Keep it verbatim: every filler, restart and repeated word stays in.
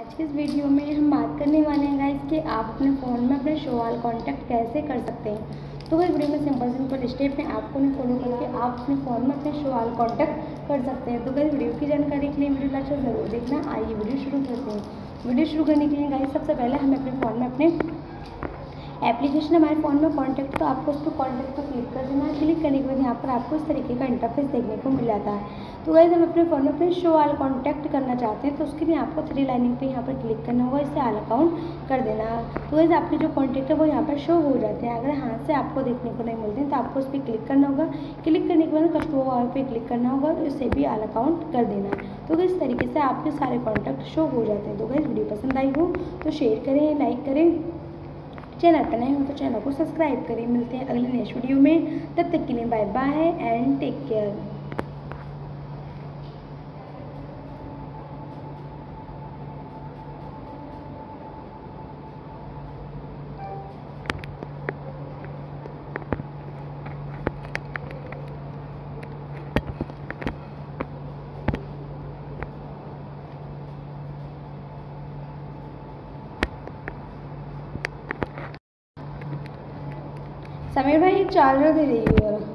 आज के इस वीडियो में हम बात करने वाले हैं गाइस कि आप अपने फ़ोन में अपने शो ऑल कॉन्टैक्ट कैसे कर सकते हैं। तो इस वीडियो में सिंपल सिंपल स्टेप में आपको नहीं फॉलो करके आप अपने फ़ोन में अपने शो ऑल कॉन्टैक्ट कर सकते हैं। तो गाइस वीडियो की जानकारी के लिए वीडियो लास्ट ज़रूर देखना। आइए वीडियो शुरू करते हैं। वीडियो शुरू करने के लिए गाइस सबसे पहले हमें अपने फ़ोन में अपने एप्लीकेशन हमारे फ़ोन में कॉन्टैक्ट, तो आपको उस पर कॉन्टैक्ट पर क्लिक कर देना है। क्लिक करने के बाद यहाँ पर आपको इस तरीके का इंटरफेस देखने को मिल जाता है। तो गाइस हम अपने फ़ोन में अपने शो ऑल कॉन्टैक्ट करना चाहते हैं, तो उसके लिए आपको थ्री लाइनिंग पे यहाँ पर क्लिक करना होगा, इससे ऑल अकाउंट कर देना है। तो गाइस आपके जो कॉन्टैक्ट है वो यहाँ पर शो हो जाते हैं। अगर हाथ से आपको देखने को नहीं मिलते हैं तो आपको उस पर क्लिक करना होगा। क्लिक करने के बाद कस्टमर ऑल पे क्लिक करना होगा, इससे भी ऑल अकाउंट कर देना है। तो इस तरीके से आपके सारे कॉन्टैक्ट शो हो जाते हैं। तो गाइस वीडियो पसंद आई हो तो शेयर करें, लाइक करें, चैनल पर नए हो तो चैनल को सब्सक्राइब करें। मिलते हैं अगले नेक्स्ट वीडियो में, तब तक के लिए bye bye and take care. Sameer भाई एक चार्जर दे रही है।